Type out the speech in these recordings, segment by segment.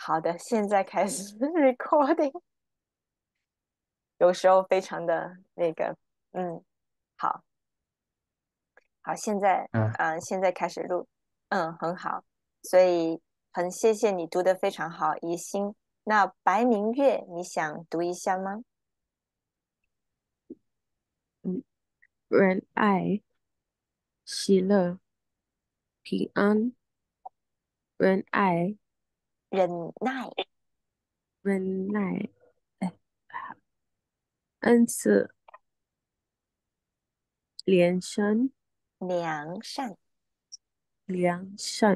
好的，现在开始 recording，有时候非常的那个，好好， 啊， 现在开始录，很好，所以很谢谢你读的非常好，宜心。那白明月，你想读一下吗？ 嗯，仁爱、喜乐、平安、仁爱、 忍耐、 仁爱、哎，恩慈、怜悯、 良善， 良善、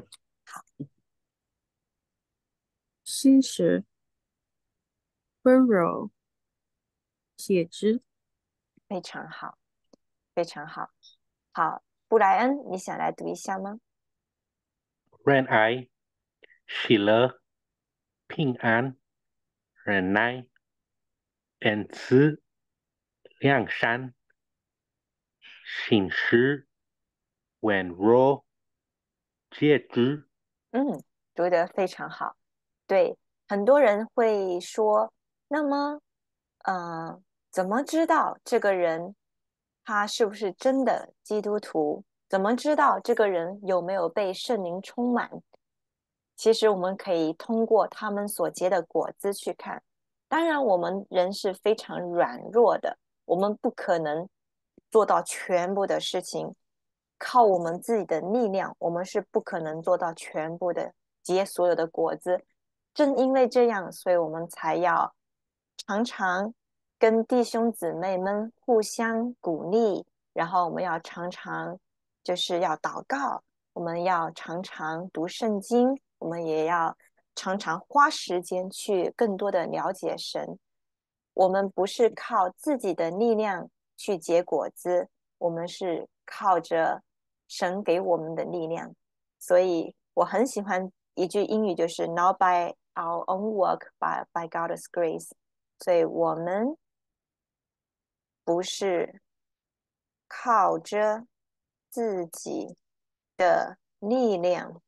信实、温柔、节制。 非常好，非常好。好，布莱恩，你想来读一下吗？ 仁爱、喜乐、平安、忍耐、恩慈、良善、信实、温柔、节制。 嗯，读得非常好。对，很多人会说，那么，怎么知道这个人他是不是真的基督徒？怎么知道这个人有没有被圣灵充满？其实我们可以通过他们所结的果子去看。当然，我们人是非常软弱的，我们不可能做到全部的事情，靠我们自己的力量，我们是不可能做到全部的结所有的果子。正因为这样，所以我们才要常常跟弟兄姊妹们互相鼓励，然后我们要常常就是要祷告，我们要常常读圣经，我们也要常常花时间去更多的了解神。我们不是靠自己的力量去结果子，我们是靠着神给我们的力量。所以我很喜欢一句英语，就是 "Not by our own work, but by God's grace." 所以我们不是靠着自己的力量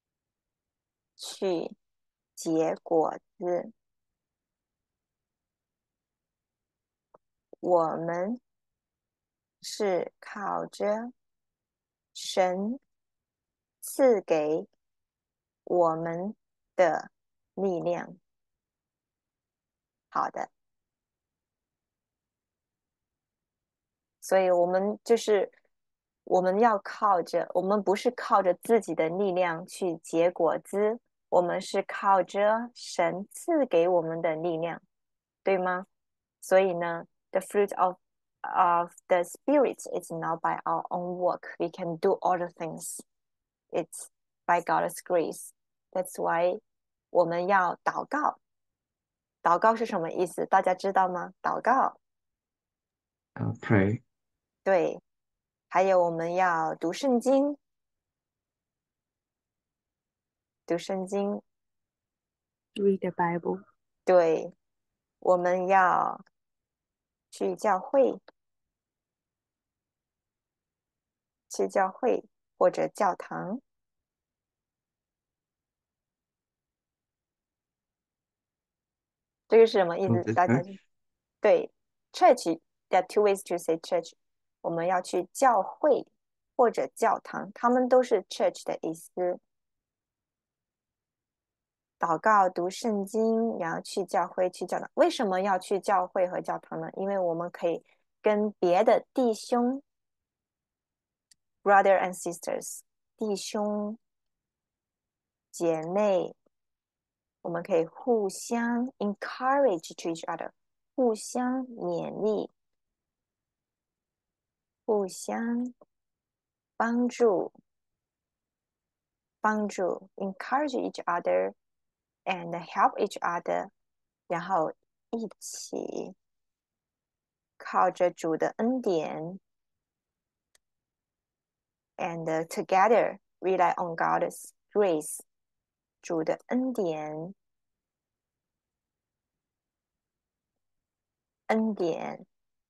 去结果子，我们是靠着神赐给我们的力量。好的，所以我们要靠着，我们不是靠着自己的力量去结果子，我们是靠着神赐给我们的力量，对吗？所以呢，the fruit of the spirit is not by our own work. We can do all the things. It's by God's grace. That's why 我们要祷告。祷告是什么意思？大家知道吗？祷告， Pray, 对。还有我们要读圣经，读圣经， read the Bible, 对。我们要去教会，去教会或者教堂。这个是什么意 go 思？ to 大家 church. 对，church there are two ways to say church。我们要去教会或者教堂，他们都是 church 的意思。祷告、读圣经，然后去教会、去教堂。为什么要去教会和教堂呢？因为我们可以跟别的弟兄 （brother and sisters） 弟兄姐妹，我们可以互相 encourage to each other，互相勉励，互相帮助，encourage each other and help each other，然后一起靠着主的恩典 and together rely on God's grace，主的恩典，恩典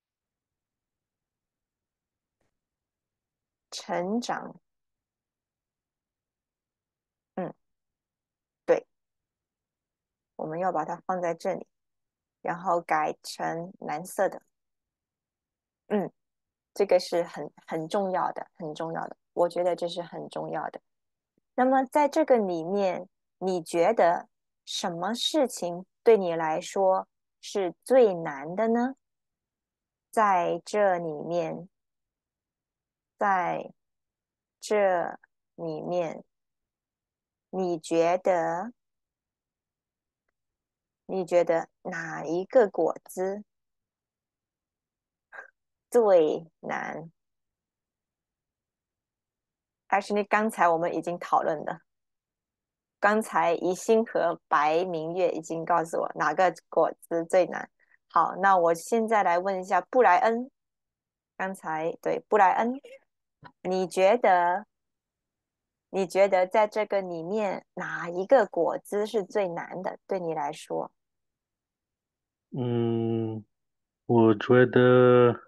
成长，嗯，对， 我们要把它放在这里，然后改成蓝色的。嗯，这个是很重要的，很重要的，我觉得这是很重要的。那么在这个里面，你觉得什么事情对你来说是最难的呢？在这里面，在这里面，你觉得哪一个果子最难？还是你刚才我们已经讨论的？刚才宜兴和白明月已经告诉我哪个果子最难。好，那我现在来问一下布莱恩。刚才对布莱恩，你觉得在这个里面哪一个果子是最难的？对你来说， 嗯，我觉得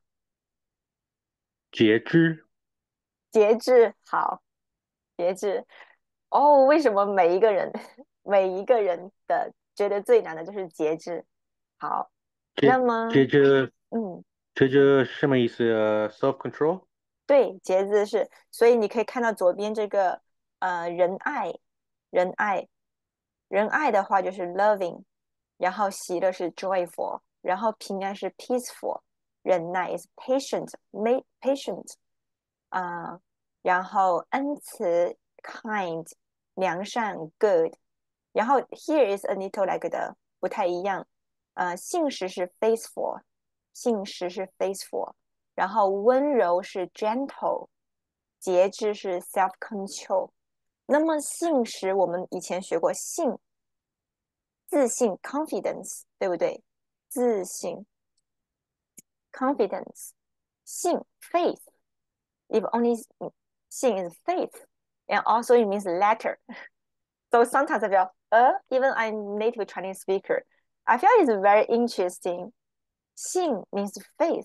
节制。 节制。好，节制。哦，为什么每一个人每一个人的觉得最难的就是节制？好，那节么节制嗯。 节制什么意思？self control。 对，节制是，所以你可以看到左边这个仁爱，仁爱，仁爱的话就是 loving，然后喜乐是 joyful，然后平安是 peaceful，忍耐 is patient，啊、然后恩慈 kind，良善 good，然后 here is a little like 的不太一样，信实是 faithful，信实是 faithful。然后温柔是 gentle，节制是 self control。那么信实，我们以前学过信，自信 confidence，对不对？自信 confidence，信 faith。If only 信 is faith, and also it means letter. So sometimes I feel, even I'm native Chinese speaker, I feel it's very interesting. 信 means faith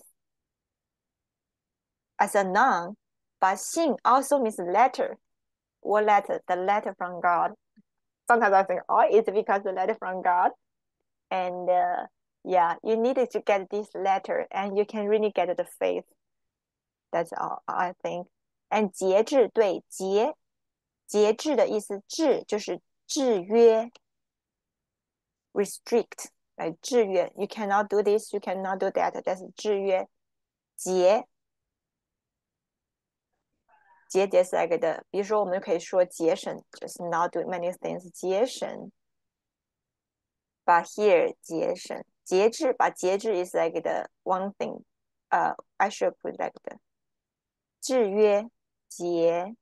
as a noun, but 信 also means letter. What letter? The letter from God. Sometimes I think, oh, it's because the letter from God. And yeah, you needed to get this letter, and you can really get the faith. That's all I think. And 节制，对，节制的意思，制就是制约，restrict 来制约。You cannot do this, you cannot do that. 但是制约，节节是那个的，比如说我们可以说节省，就是 not do many things，节省。把 here 节省，节制，把节制 is like the one thing，I should put like the 制约节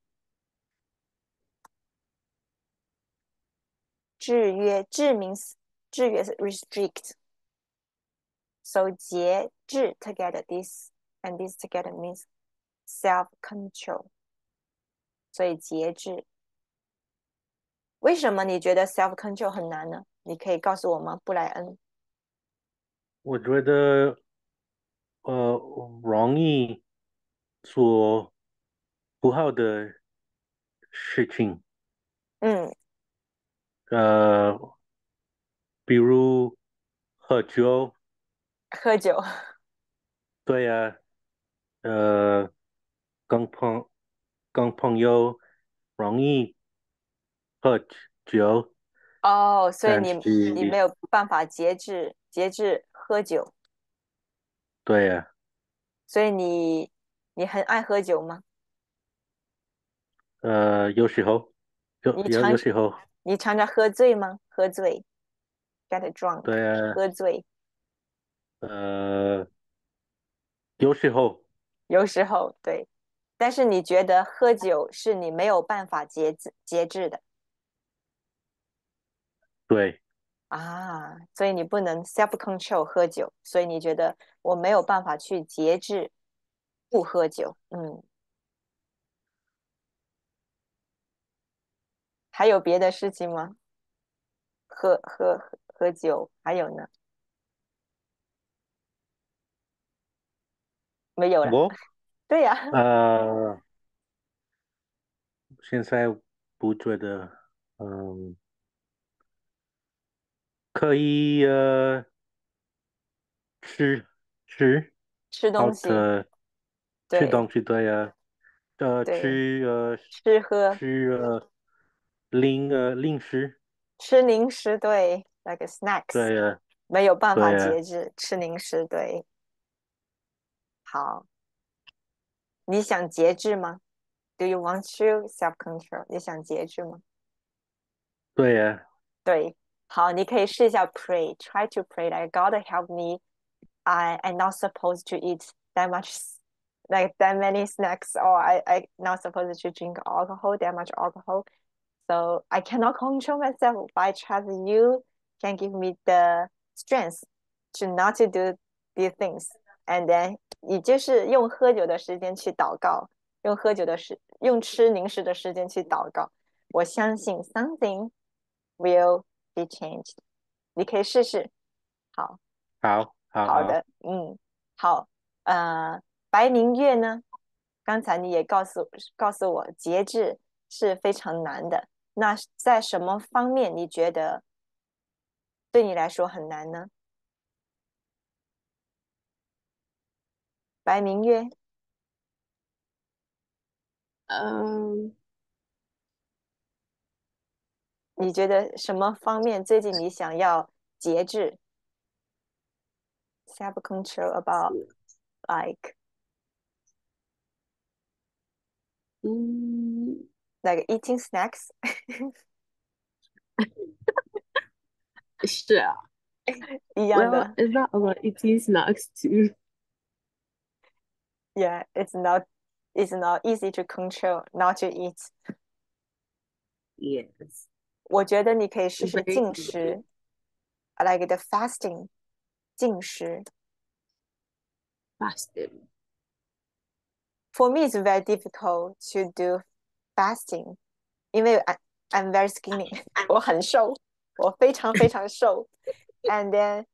制约制 means 制约是 restrict，so 节制 together this and this together means self control，所以节制。为什么你觉得 self control 很难呢？你可以告诉我吗，布莱恩？ 我觉得呃容易做不好的事情。 嗯， 呃，比如喝酒。 喝酒。 对呀。呃，跟朋跟朋友容易喝酒。 哦，所以但你没是有办法节制喝酒， 对呀。 所以你很爱喝酒吗？ 有时候你常有时候。 你常常喝醉吗？喝醉，get drunk， 对呀。 喝醉， 呃，有时候。 有时候对。但是你觉得喝酒是你没有办法节制的对。 啊，所以你不能 self control 喝酒，所以你觉得我没有办法去节制不喝酒。嗯，还有别的事情吗？喝酒，还有呢？没有了。 我对呀， 呃，现在不觉得。嗯， 可以吃吃吃好东西， 的吃对东西，对呀， 对，吃喝， 吃零食， 吃零食，对，like snacks， 对呀没有办法对呀， 节制，吃零食，对，好，你想节制吗？Do you want to self control？你想节制吗？ 对呀， 对，好，你可以试一下 pray，try to pray like God help me. I'm not supposed to eat that much, like that many snacks, or I not supposed to drink alcohol, that much alcohol. So I cannot control myself, but I trust you can give me the strength to not to do these things. And then 你就是用喝酒的时间去祷告，用吃零食的时间去祷告。我相信 something will be changed。你可以试试。好， 好，好，好， 好的，嗯，好，呃，白明月呢？刚才你也告诉我，节制是非常难的。那在什么方面你觉得对你来说很难呢？白明月， 嗯你觉得什么方面最近你想要节制？self control about like 嗯， like eating snacks 是啊。 一样 Well, 的。 it's not about eating snacks too. Yeah, it's not easy to control not to eat. Yes, 我觉得你可以试试 very 禁 difficult. 食，like the fasting，禁食。 Fasting. For me, it's very difficult to do fasting，因为 I'm very skinny，我很瘦，我非常非常瘦。And then，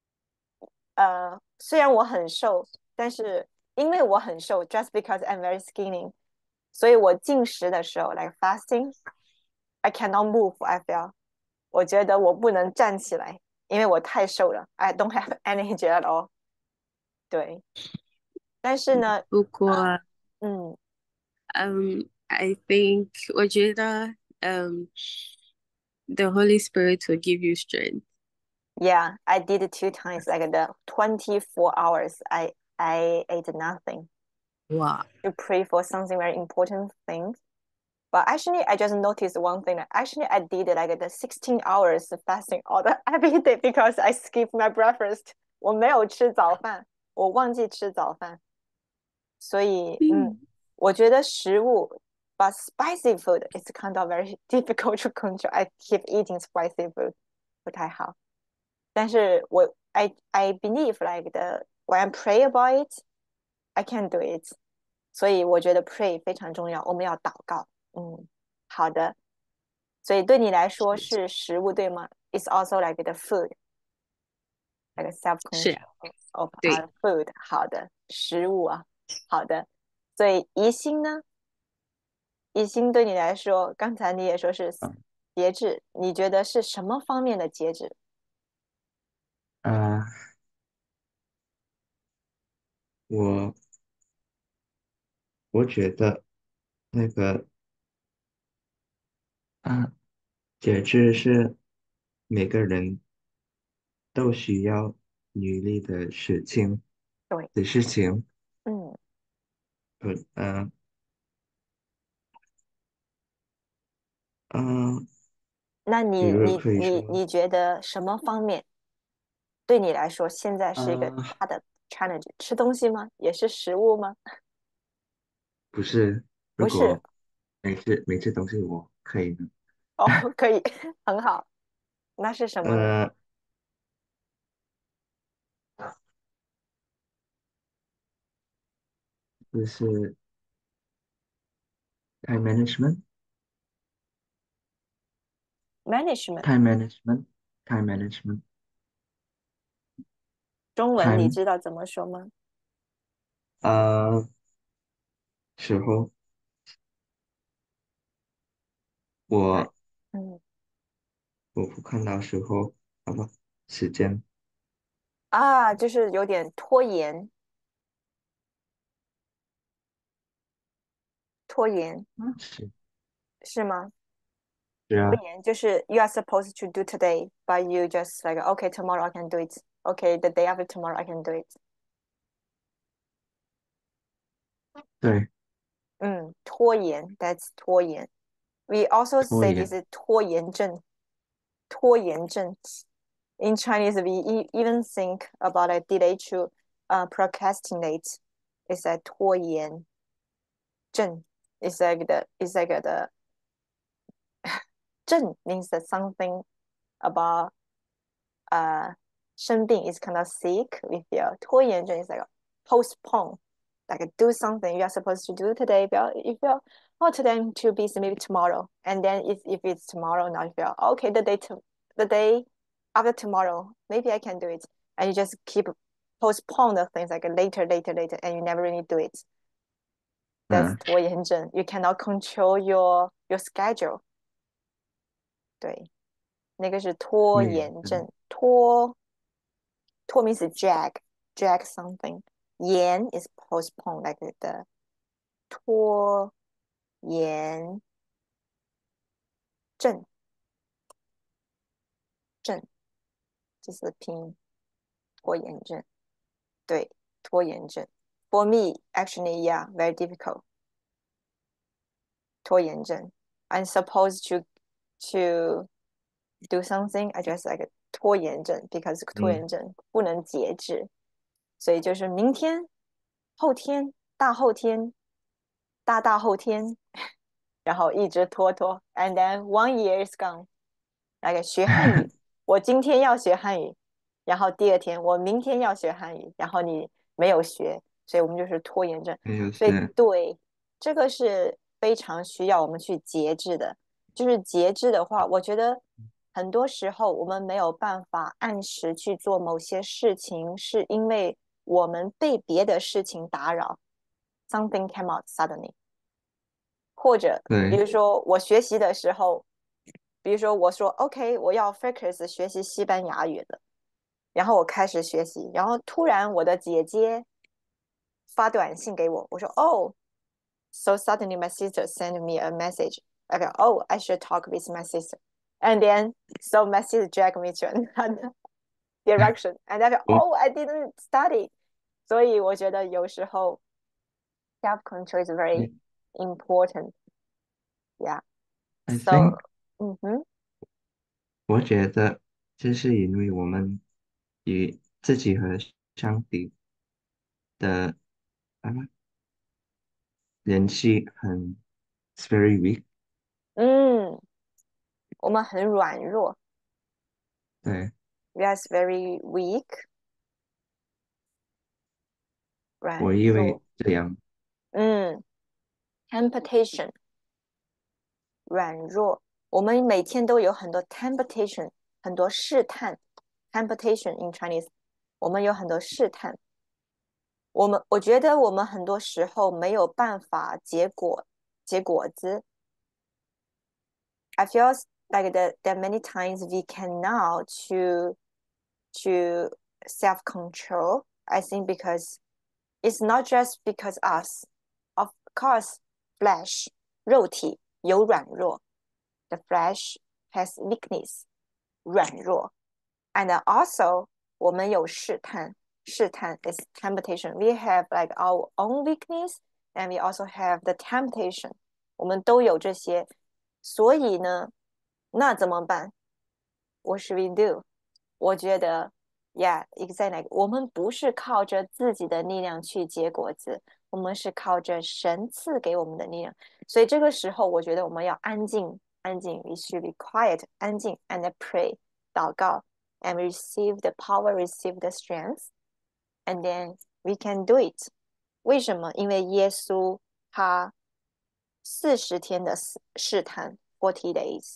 虽然我很瘦，但是因为我很瘦，just because I'm very skinny，所以我进食的时候，like fasting，I cannot move. I feel，我觉得我不能站起来，因为我太瘦了，I don't have energy at all。对，但是呢， 不过嗯 I think 我觉得the Holy Spirit will give you strength. Yeah, I did it 2 times, like the 24 hours. I ate nothing Wow. to pray for something very important thing. But actually, I just noticed one thing. Actually, I did like the 16 hours fasting all the every day because I skipped my breakfast. 我没有吃早饭，我忘记吃早饭，所以我觉得食物，but spicy food is kind of very difficult to control. I keep eating spicy food，不太好。但是I believe like the when I pray about it, I can do it。所以我觉得 pray 非常重要，我们要祷告。好的。所以对你来说是食物对吗？It's also like the food, like self 是啊， control of 对。 our food。好的，食物啊，好的。所以疑心呢？疑心对你来说，刚才你也说是节制，你觉得是什么方面的节制？ 啊，我我觉得那个啊，节制是每个人都需要努力的对， 事情。 嗯。 嗯嗯嗯， 那你比如你可以说， 你你觉得什么方面对你来说现在是一个啊， 大的 challenge？吃东西吗？也是食物吗？ 不是， 不是， 如果每次都是我可以的， 哦，可以，很好。那是什么呢？ 呃，就是 time management。 management time management time management 中文你 time 知道怎么说吗？ 呃时候， 哎， 我嗯， 我不看到时候。 好吧，时间啊，就是有点拖延，拖延是是吗？ 是啊， 拖延就是 you are supposed to do today, but you just like okay tomorrow I can do it. Okay, the day after tomorrow I can do it. 对， 拖延 that's 拖延。We also 拖 say this 延， is 拖延症。拖延症。In Chinese, we even think about a delay to procrastinate. It's a 拖延症. It's like the 症 means that something about 生病 is kind of sick. We feel 拖延症 is like postpone, like do something you are supposed to do today. You feel oh today I'm too busy, maybe tomorrow. And then if it's tomorrow, now you feel okay the day after tomorrow, maybe I can do it. And you just keep postpone the things like later, and you never really do it. That's 嗯， 拖延症. You cannot control your schedule. 对，那个是拖拖延症， 延症。拖 means drag something. 延 is postpone, like the 拖延症，症就是拼拖延症。对，拖延症。For me, actually, yeah, very difficult. 拖延症。I'm supposed to do something, I just like 拖延症 because 拖延症不能节制，所以就是明天、后天、大后天、大后天，然后一直拖，and then 1 year is gone。那个学汉语，我今天要学汉语，然后第二天我明天要学汉语，然后你没有学，所以我们就是拖延症。 没有所以是， 对，这个是非常需要我们去节制的。就是节制的话，我觉得很多时候我们没有办法按时去做某些事情，是因为我们被别的事情打扰，something came out suddenly。或者比对， 如说我学习的时候，比如说我说 OK，我要 focus 学习西班牙语了，然后我开始学习，然后突然我的姐姐发短信给我，我说So suddenly my sister sent me a message. Okay, oh, I should talk with my sister. And then so my sister dragged me to another direction. And I feel, 我 oh, I didn't study. 所以我觉得有时候 self control is very important. Yeah. I So, think 嗯哼， 我觉得这是因为我们与自己和上帝的啊联系很 it's very weak， 嗯，我们很软弱对， ，we are very weak，软我以为弱。 这样， 嗯，temptation，软弱。我们每天都有很多 temptation，很多试探。temptation in Chinese，我们有很多试探。我觉得我们很多时候没有办法结果子。I feel like that many times we can now to self control. I think because it's not just because us. Of course, flesh 肉体有软弱，the flesh has weakness 软弱，and also 我们有试探，试探 is temptation. We have like our own weakness, and we also have the temptation. 我们都有这些，所以呢，那怎么办？What should we do？我觉得，Yeah, exactly. 我们不是靠着自己的力量去结果子，我们是靠着神赐给我们的力量。所以这个时候，我觉得我们要安静，安静。We should be quiet，安静，and pray，祷告，and receive the power, receive the strength, and then we can do it。为什么？因为耶稣他40天的试探，40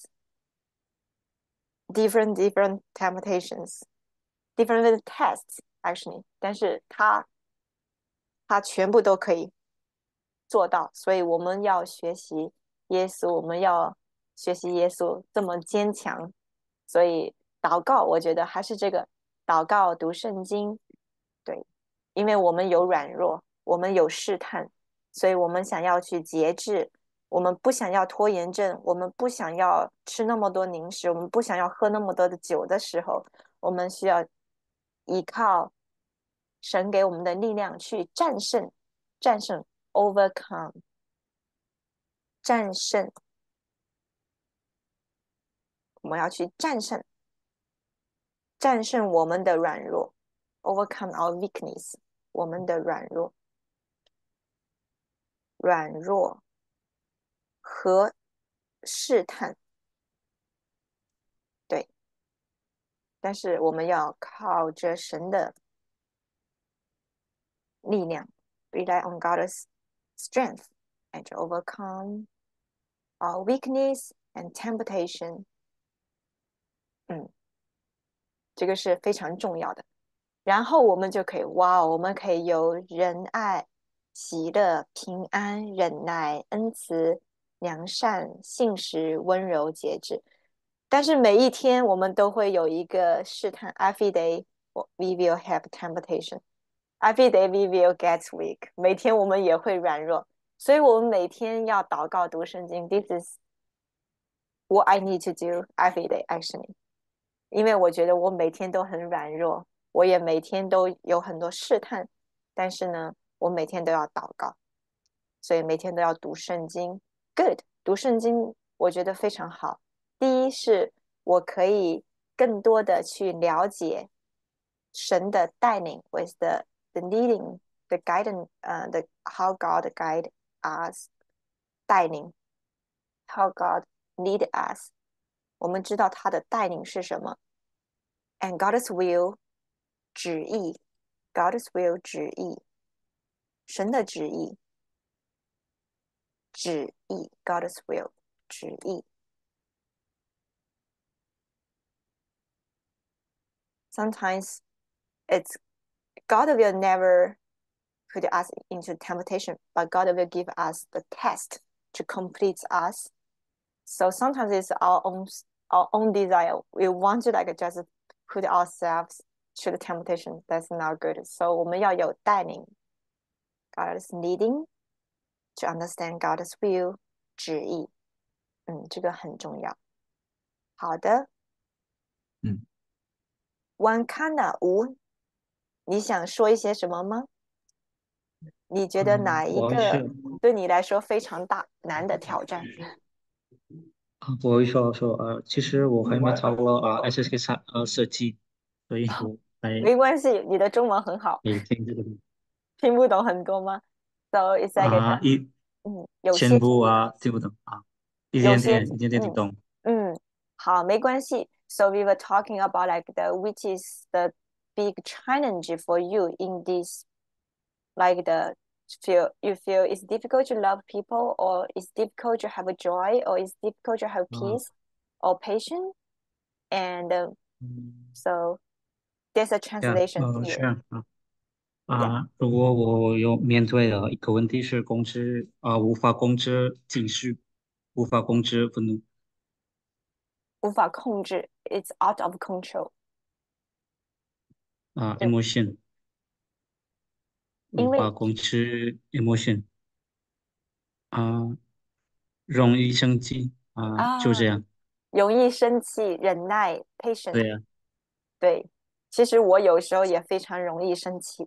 days。different temptations, different tests actually，但是他全部都可以做到，所以我们要学习耶稣，我们要学习耶稣这么坚强，所以祷告，我觉得还是这个祷告、读圣经，对，因为我们有软弱，我们有试探，所以我们想要去节制，我们不想要拖延症，我们不想要吃那么多零食，我们不想要喝那么多的酒的时候，我们需要依靠神给我们的力量去战胜 overcome 战胜，我们要去战胜我们的软弱 overcome our weakness 我们的软弱和试探，对，但是我们要靠着神的力量 rely on God's strength and to overcome our weakness and temptation 这个是非常重要的，然后我们就可以我们可以有仁爱、喜乐、平安、忍耐、恩慈、良善、信实、温柔、节制。但是每一天我们都会有一个试探 ，every day we will have temptation. Every day we will get weak. 每天我们也会软弱，所以我们每天要祷告、读圣经。This is what I need to do every day, actually. 因为我觉得我每天都很软弱，我也每天都有很多试探，但是呢，我每天都要祷告，所以每天都要读圣经。Good，读圣经我觉得非常好。第一是我可以更多的去了解神的带领 with the leading the guidance the how God guide us 带领 how God lead us 我们知道他的带领是什么 and God's will 旨意 God's will 旨意神的旨意God's will 旨意 sometimes it's God will never put us into temptation, but God will give us the test to complete us. So sometimes it's our own desire. We want to like just put ourselves to the temptation. That's not good. So 我们要有带领 God's leading to understand God's will 旨意。这个很重要。好的。Wankana 吴，你想说一些什么吗？你觉得哪一个对你来说非常难的挑战？ 我会说，其实我还没考过SSK 设计，所以我还没关系，你的中文很好。 没听这个。 听不懂很多吗？So it's like 有些全部听不懂一点点听懂。 好，没关系。So we were talking about like which is the big challenge for you in this, like you feel it's difficult to love people, or it's difficult to have a joy, or it's difficult to have peace, or patience, and so there's a translation here. 如果我有面对的一个问题是无法控制情绪，无法控制愤怒， 无法控制 ，it's out of control. emotion 无法控制 emotion 容易生气就这样。 容易生气，忍耐 ，patient。 对呀。 对，其实我有时候也非常容易生气，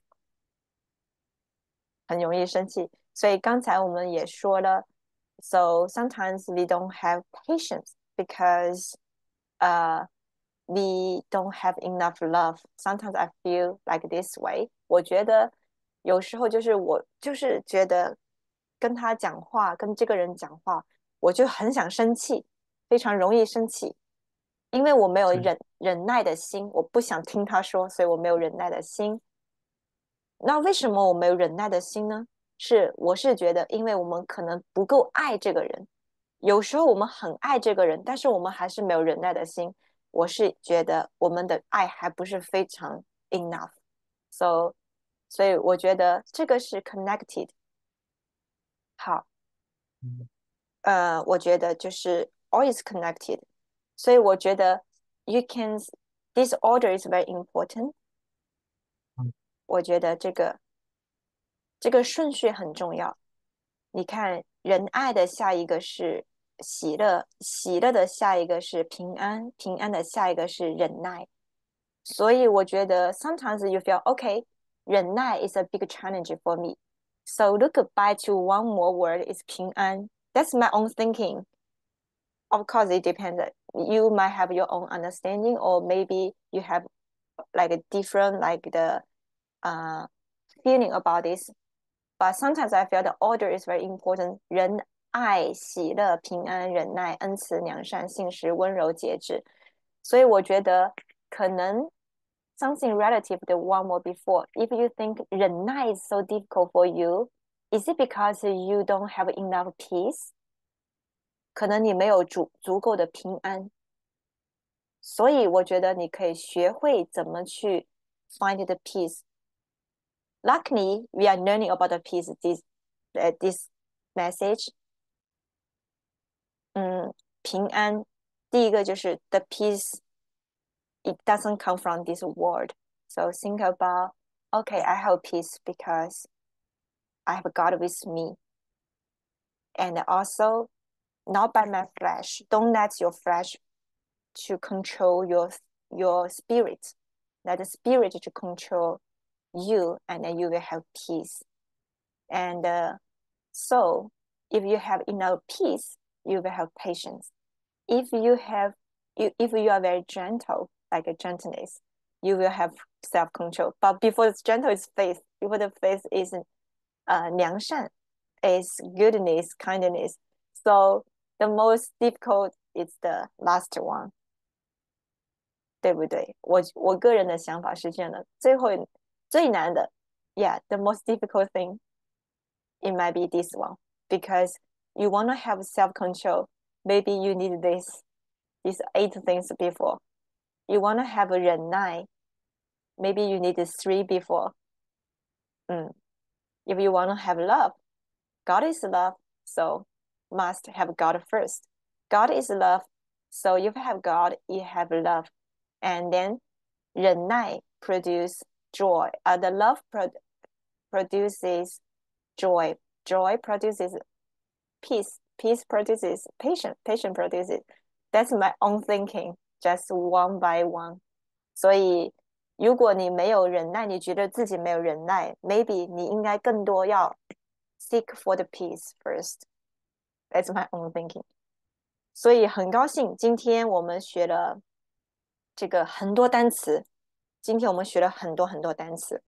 很容易生气。所以刚才我们也说了 ，so sometimes we don't have patience because we don't have enough love. Sometimes I feel like this way. 我觉得有时候就是我就是觉得跟他讲话，跟这个人讲话，我就很想生气，非常容易生气，因为我没有忍耐的心，我不想听他说，所以我没有忍耐的心。那为什么我没有忍耐的心呢？我是觉得，因为我们可能不够爱这个人，有时候我们很爱这个人，但是我们还是没有忍耐的心。我是觉得我们的爱还不是非常 enough， 所以我觉得这个是 connected。好，我觉得就是 always connected， 所以我觉得 you can this order is very important。我觉得这个顺序很重要。你看，仁爱的下一个是喜乐，喜乐的下一个是平安，平安的下一个是忍耐。所以我觉得 sometimes you feel okay， 忍耐 is a big challenge for me. So look back to one more word is 平安。That's my own thinking. Of course, it depends. You might have your own understanding, or maybe you have like a different like the feeling about this. But sometimes I feel the order is very important. 仁爱、喜乐、平安、忍耐、恩慈、良善、信实、温柔、节制。所以我觉得可能 something relative to one more before. If you think 忍耐 is so difficult for you, is it because you don't have enough peace? 可能你没有足够的平安。所以我觉得你可以学会怎么去 find the peace. Luckily, we are learning about the peace this message. 平安，第一个就是 the peace. It doesn't come from this world. So think about, okay, I have peace because I have God with me. And also, not by my flesh. Don't let your flesh to control your spirit. Let the spirit to control you, and then you will have peace. And so if you have enough peace, you will have patience. If you are very gentle, like a gentleness, you will have self-control. But before it's gentle is faith. Before the faith is 良善, is goodness, kindness. So the most difficult is the last one. 对不对？我个人的想法是这样的，最难的 yeah, the most difficult thing, it might be this one. Because you want to have self-control, maybe you need these 8 things before. You want to have a 忍耐, maybe you need 3 before. If you want to have love, God is love, so must have God first. God is love, so if you have God, you have love. And then 忍耐 produce joy. The love produces joy. Joy produces peace. Peace produces patience. Patience produces. That's my own thinking, just one by one. 所以如果你没有忍耐，你觉得自己没有忍耐 maybe 你应该更多要 seek for the peace first. That's my own thinking. 所以很高兴今天我们学了这个很多单词，今天我们学了很多单词。